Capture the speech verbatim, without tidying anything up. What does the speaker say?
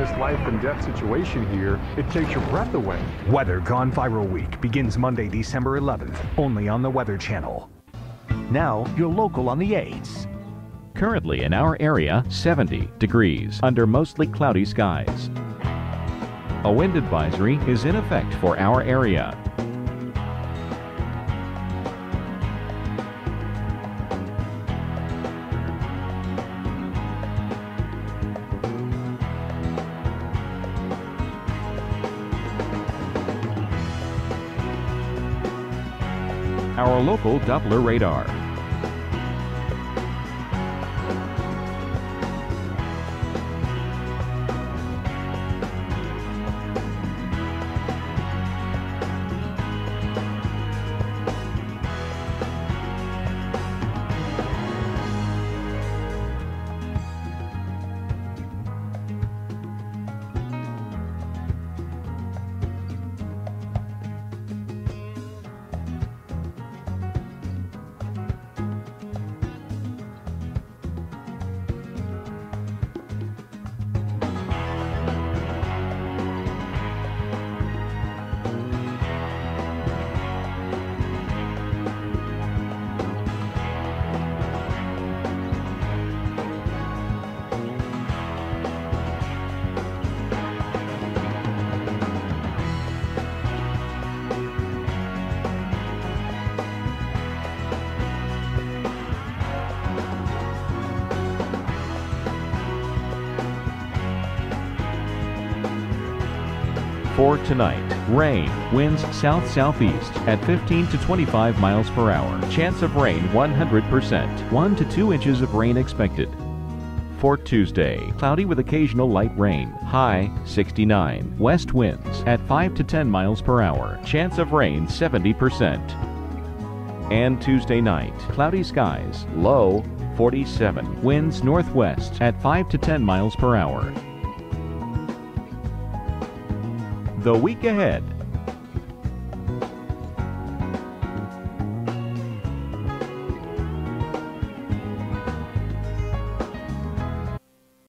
this life and death situation here, it takes your breath away. Weather Gone Viral Week begins Monday, December eleventh, only on the Weather Channel. Now, your local on the eights. Currently in our area, seventy degrees under mostly cloudy skies. A wind advisory is in effect for our area. Our local Doppler radar. For tonight, rain, winds south-southeast at fifteen to twenty-five miles per hour. Chance of rain one hundred percent. one to two inches of rain expected. For Tuesday, cloudy with occasional light rain. High sixty-nine. West winds at five to ten miles per hour. Chance of rain seventy percent. And Tuesday night, cloudy skies. Low forty-seven. Winds northwest at five to ten miles per hour. The week ahead.